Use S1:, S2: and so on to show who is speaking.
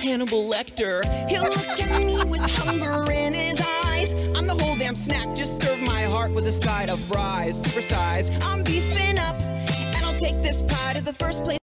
S1: Hannibal Lecter. He'll look at me with hunger in his eyes. I'm the whole damn snack, just serve my heart with a side of fries. Supersize, I'm beefing up, and I'll take this pie to the first place.